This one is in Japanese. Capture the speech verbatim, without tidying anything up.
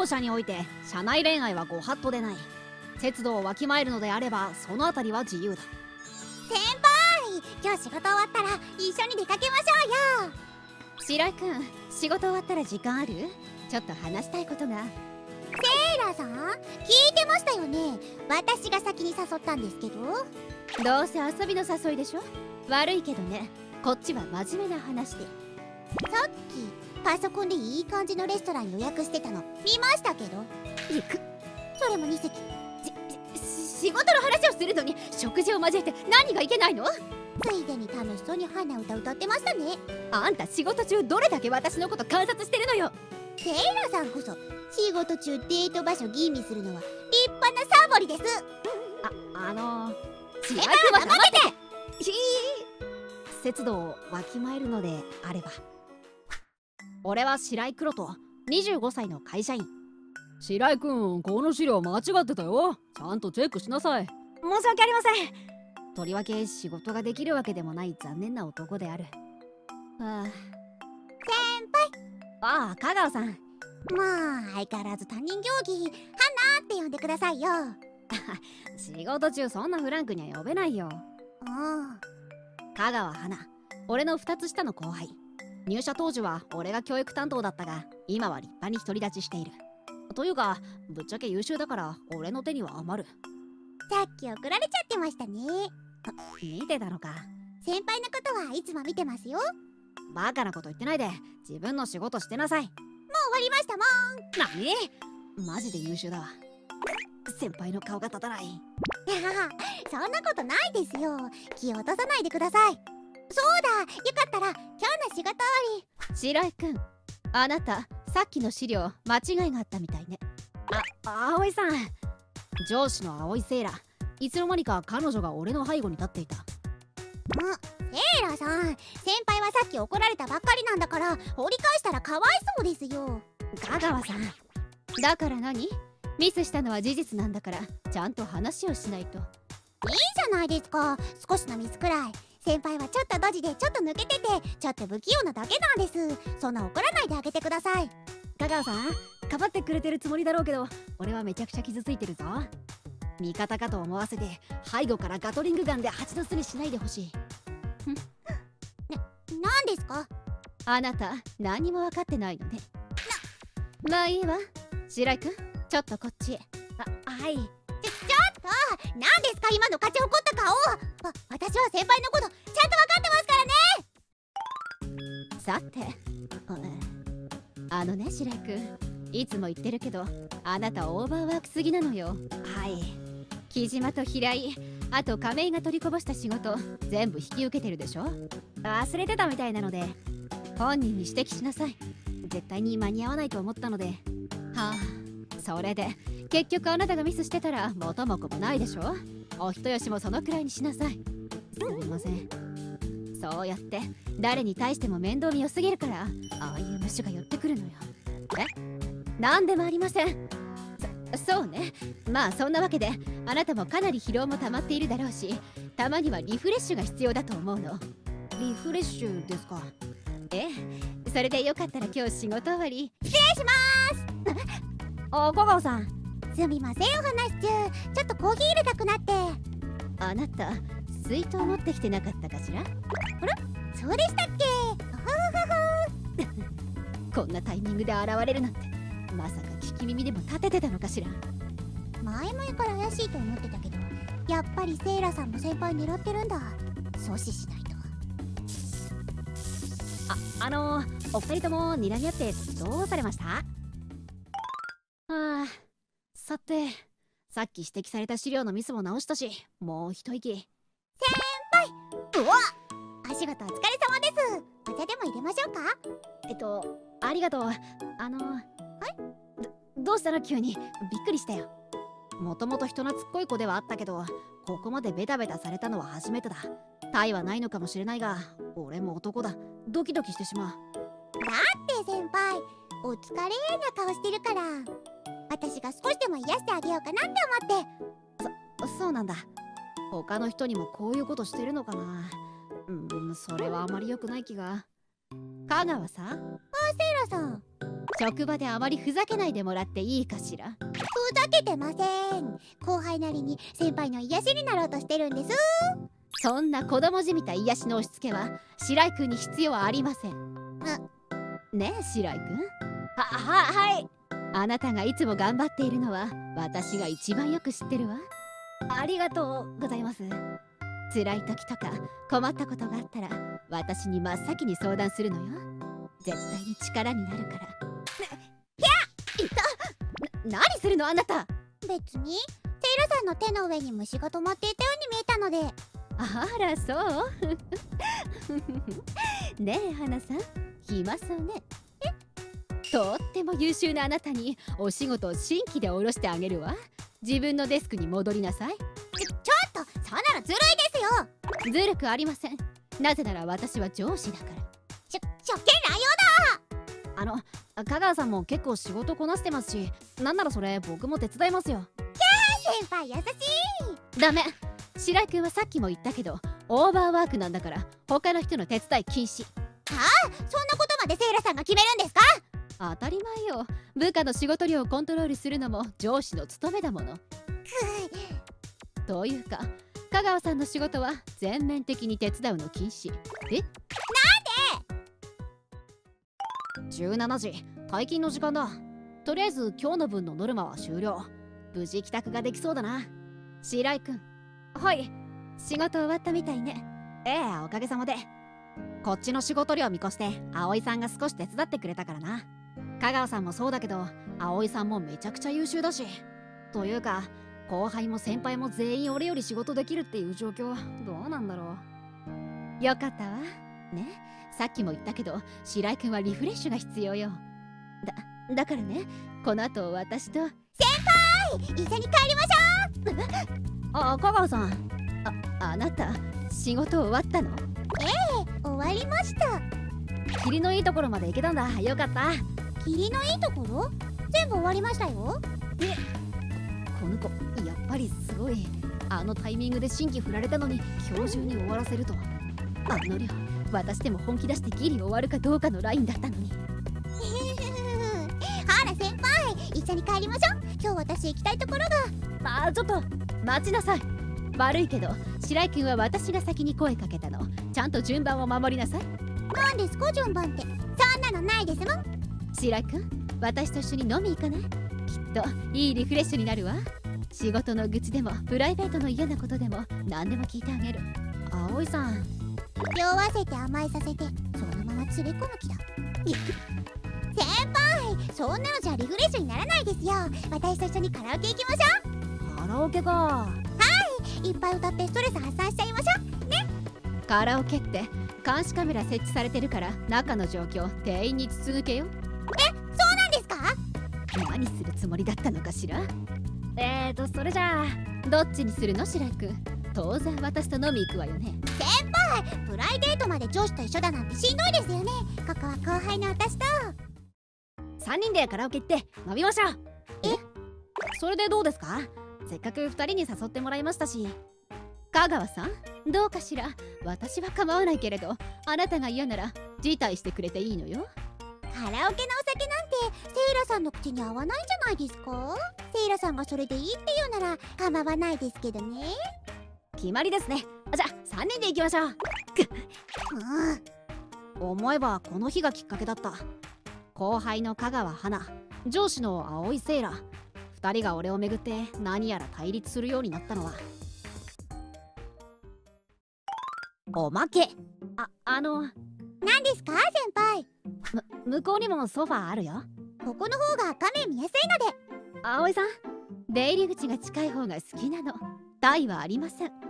当社において社内恋愛はご法度でない。節度をわきまえるのであればそのあたりは自由だ。 先輩、今日仕事終わったら一緒に出かけましょうよ。 白井くん、仕事終わったら時間ある？ちょっと話したいことが。 セイラさん、聞いてましたよね。私が先に誘ったんですけど。 どうせ遊びの誘いでしょ。悪いけどね、こっちは真面目な話で。 さっきパソコンでいい感じのレストラン予約してたの見ましたけど。 行く。 それもに席。 し仕事の話をするのに食事を交えて何がいけないの？ ついでに楽しそうに花歌歌ってましたね。 あんた仕事中どれだけ私のこと観察してるのよ。 セイラさんこそ仕事中デート場所吟味するのは立派なサボりです。 あ、あのー、 白井君は黙ってて。 ひー、節度をわきまえるのであれば。俺は白井黒人、にじゅうごさいの会社員。白井くん、この資料間違ってたよ。ちゃんとチェックしなさい。申し訳ありません。とりわけ仕事ができるわけでもない残念な男である。はあ、 先輩。 ああ、香川さん。 まあ相変わらず他人行儀花って呼んでくださいよ。 仕事中そんなフランクには呼べないよ。 うん。 香川花、俺のふたつ下の後輩。入社当時は俺が教育担当だったが、今は立派に独り立ちしている。というか、ぶっちゃけ優秀だから俺の手には余る。 さっき怒られちゃってましたね。 見てたのか。 先輩のことはいつも見てますよ。 バカなこと言ってないで自分の仕事してなさい。もう終わりましたもん。 何？マジで優秀だわ。先輩の顔が立たない。 いや、そんなことないですよ。気を落とさないでください。そうだ、よかったら今日の仕事終わり。 白井くん、あなたさっきの資料間違いがあったみたいね。あ、葵さん。上司の葵セイラ、いつの間にか彼女が俺の背後に立っていた。 ん、セイラさん、先輩はさっき怒られたばっかりなんだから掘り返したらかわいそうですよ。 香川さん、だから何？ミスしたのは事実なんだからちゃんと話をしないと。いいじゃないですか、少しのミスくらい。先輩はちょっとドジでちょっと抜けててちょっと不器用なだけなんです。そんな怒らないであげてください。 香川さん、かばってくれてるつもりだろうけど俺はめちゃくちゃ傷ついてるぞ。味方かと思わせて背後からガトリングガンで蜂の巣にしないでほしい。 な、なんですか？ あなた何も分かってないのね。な、まあいいわ。白井くん、ちょっとこっちへ。あ、はい。 ちょ、ちょっと何ですか今の勝ち誇った顔。わ、私は先輩のことちゃんと分かってますからね。 さて、あのね白井くん、いつも言ってるけどあなたオーバーワークすぎなのよ。はい、木島と平井、あと亀井が取りこぼした仕事全部引き受けてるでしょ。忘れてたみたいなので本人に指摘しなさい。絶対に間に合わないと思ったので。はあ、それで結局あなたがミスしてたら元も子もないでしょ。お人よしもそのくらいにしなさい。すみません。そうやって誰に対しても面倒見良すぎるからああいう虫が寄ってくるのよ。え？なんでもありません。そ、そうね。まあそんなわけであなたもかなり疲労も溜まっているだろうし、たまにはリフレッシュが必要だと思うの。リフレッシュですか？ええ、それでよかったら今日仕事終わり。 失礼しまーす。 あ、香川さん。 すみません、お話中ちょっとコーヒー入れたくなって。 あなた水筒持ってきてなかったかしら？ あら、そうでしたっけ？ こんなタイミングで現れるなんて、まさか聞き耳でも立ててたのかしら。 前々から怪しいと思ってたけど、やっぱりセイラさんも先輩狙ってるんだ。阻止しないと。 あ、あのー、お二人とも睨み合ってどうされました？はあ、さて、さっき指摘された資料のミスも直したし、もう一息。 先輩、うわっ、お仕事お疲れ様です。お茶でも入れましょうか？ えっと、ありがとう。あのー、はい？ど、どうしたの急に。びっくりしたよ。もともと人懐っこい子ではあったけど、ここまでベタベタされたのは初めてだ。タイはないのかもしれないが、俺も男だ。ドキドキしてしまう。 だって先輩、お疲れな顔してるから、私が少しでも癒してあげようかなって思って。 そ、そうなんだ。他の人にもこういうことしてるのかな。うん、それはあまり良くない気が。 香川さん、 セイラさん、 職場であまりふざけないでもらっていいかしら。 ふざけてません。後輩なりに先輩の癒しになろうとしてるんです。 そんな子供じみた癒しの押し付けは白井君に必要はありません。ねえ白井君。 は、は、はい。 あなたがいつも頑張っているのは私が一番よく知ってるわ。 ありがとうございます。 辛い時とか困ったことがあったら私に真っ先に相談するのよ。絶対に力になるから。 ひゃっ、 いた。な、何するのあなた。 別にセイラさんの手の上に虫が止まっていたように見えたので。 あらそうねえ花さん、暇そうね。え、とっても優秀なあなたにお仕事を新規で下ろしてあげるわ。自分のデスクに戻りなさい。 ちょ、ちょっと、そんなのずるいですよ。 ずるくありません。なぜなら私は上司だから。 しょ、職権乱用だ。 あの、香川さんも結構仕事こなしてますし、なんならそれ僕も手伝いますよ。 キャー、先輩優しい。 ダメ。白井君はさっきも言ったけどオーバーワークなんだから他の人の手伝い禁止。 はあ、そんなことまでセイラさんが決めるんですか。 当たり前よ。部下の仕事量をコントロールするのも上司の務めだもの。というか香川さんの仕事は全面的に手伝うの禁止。え、 なんで。じゅうしちじ、退勤の時間だ。とりあえず今日の分のノルマは終了。無事帰宅ができそうだな。 白井君。 はい。 仕事終わったみたいね。 ええ、おかげさまで。こっちの仕事量見越して葵さんが少し手伝ってくれたからな。香川さんもそうだけど葵さんもめちゃくちゃ優秀だし、というか後輩も先輩も全員俺より仕事できるっていう状況どうなんだろう。よかったわね。さっきも言ったけど白井君はリフレッシュが必要よ。だだからね、この後私と。 先輩、一緒に帰りましょう。 あ、香川さん。 あ、あなた仕事終わったの。 ええ、終わりました。 霧のいいところまで行けたんだ。よかった。 霧のいいところ全部終わりましたよ。 え、この子やっぱりすごい。あのタイミングで新規振られたのに今日中に終わらせるとは。 あの量私でも本気出してギリ終わるかどうかのラインだったのに。 ほら先輩、一緒に帰りましょう。今日私行きたいところが。あ、ちょっと待ちなさい。悪いけど白井君は私が先に声かけたの。ちゃんと順番を守りなさい。 何ですか順番って。そんなのないですもん。 白井君、私と一緒に飲み行かない？きっといいリフレッシュになるわ。仕事の愚痴でもプライベートの嫌なことでも何でも聞いてあげる。 葵さん、 酔わせて甘えさせてそのまま連れ込む気だ。先輩、そんなのじゃリフレッシュにならないですよ。私と一緒にカラオケ行きましょう。カラオケか。 はい、いっぱい歌ってストレス発散しちゃいましょうね。 カラオケって監視カメラ設置されてるから中の状況店員に筒抜けよ。 え、そうなんですか？ 何するつもりだったのかしら。 えーとそれじゃあどっちにするの白井君。当然私と飲み行くわよね。 先輩、プライベートまで女子と一緒だなんてしんどいですよね。ここは後輩の私とさんにんでカラオケ行って飲みましょう。 え、 それでどうですか？せっかくふたりに誘ってもらいましたし。 香川さん、どうかしら。私は構わないけれどあなたが嫌なら辞退してくれていいのよ。 カラオケのお酒なんてセイラさんの口に合わないんじゃないですか。セイラさんがそれでいいって言うなら構わないですけどね。 決まりですね。じゃあさんにんで行きましょう。うん、思えばこの日がきっかけだった。後輩の香川花、上司の葵セイラ、ふたりが俺をめぐって何やら対立するようになったのはおまけ。あ、あの何ですか先輩。 む、向こうにもソファーあるよ。 ここの方が画面見やすいので。 葵さん、 出入り口が近い方が好きなの。対はありません。